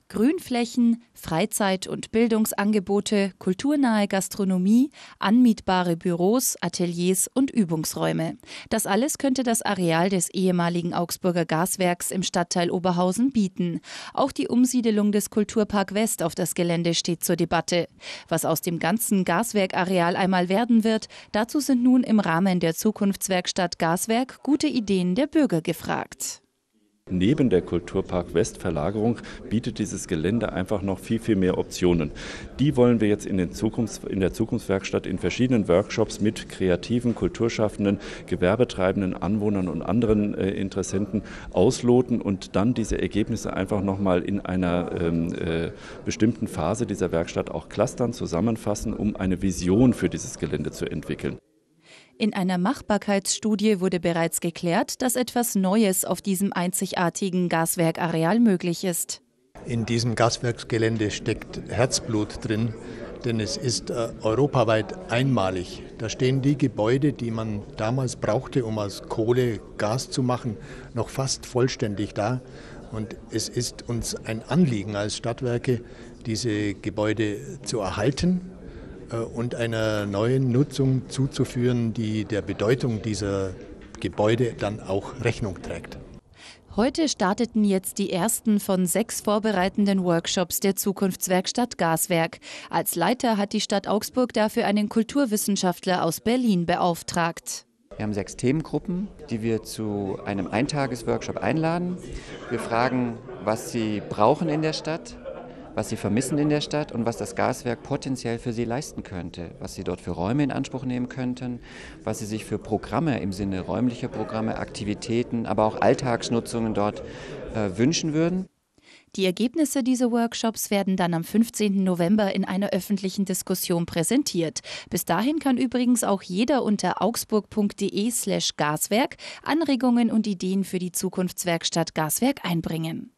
Grünflächen, Freizeit- und Bildungsangebote, kulturnahe Gastronomie, anmietbare Büros, Ateliers und Übungsräume. Das alles könnte das Areal des ehemaligen Augsburger Gaswerks im Stadtteil Oberhausen bieten. Auch die Umsiedelung des Kulturpark West auf das Gelände steht zur Debatte. Was aus dem ganzen Gaswerkareal einmal werden wird, dazu sind nun im Rahmen der Zukunftswerkstatt Gaswerk gute Ideen der Bürger gefragt. Neben der Kulturpark West Verlagerung bietet dieses Gelände einfach noch viel mehr Optionen. Die wollen wir jetzt in der Zukunftswerkstatt in verschiedenen Workshops mit kreativen, kulturschaffenden, gewerbetreibenden Anwohnern und anderen Interessenten ausloten und dann diese Ergebnisse einfach nochmal in einer bestimmten Phase dieser Werkstatt auch clustern, zusammenfassen, um eine Vision für dieses Gelände zu entwickeln. In einer Machbarkeitsstudie wurde bereits geklärt, dass etwas Neues auf diesem einzigartigen Gaswerkareal möglich ist. In diesem Gaswerksgelände steckt Herzblut drin, denn es ist europaweit einmalig. Da stehen die Gebäude, die man damals brauchte, um aus Kohle Gas zu machen, noch fast vollständig da. Und es ist uns ein Anliegen als Stadtwerke, diese Gebäude zu erhalten und einer neuen Nutzung zuzuführen, die der Bedeutung dieser Gebäude dann auch Rechnung trägt. Heute starteten jetzt die ersten von 6 vorbereitenden Workshops der Zukunftswerkstatt Gaswerk. Als Leiter hat die Stadt Augsburg dafür einen Kulturwissenschaftler aus Berlin beauftragt. Wir haben 6 Themengruppen, die wir zu einem Eintagesworkshop einladen. Wir fragen, was sie brauchen in der Stadt, was sie vermissen in der Stadt und was das Gaswerk potenziell für sie leisten könnte, was sie dort für Räume in Anspruch nehmen könnten, was sie sich für Programme im Sinne räumlicher Programme, Aktivitäten, aber auch Alltagsnutzungen dort wünschen würden. Die Ergebnisse dieser Workshops werden dann am 15. November in einer öffentlichen Diskussion präsentiert. Bis dahin kann übrigens auch jeder unter augsburg.de/Gaswerk Anregungen und Ideen für die Zukunftswerkstatt Gaswerk einbringen.